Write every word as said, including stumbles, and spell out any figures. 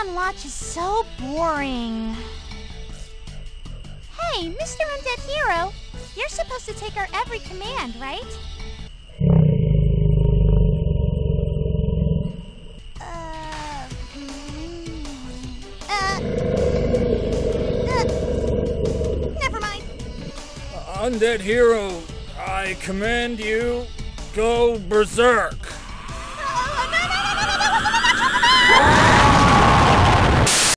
on watch is so boring. Hey, Mister Undead Hero, you're supposed to take our every command, right? Uh, uh, uh, never mind. Undead Hero, I command you, go berserk. Oh, no, no, no, no, no, no, no, no, no, no, no, no, no.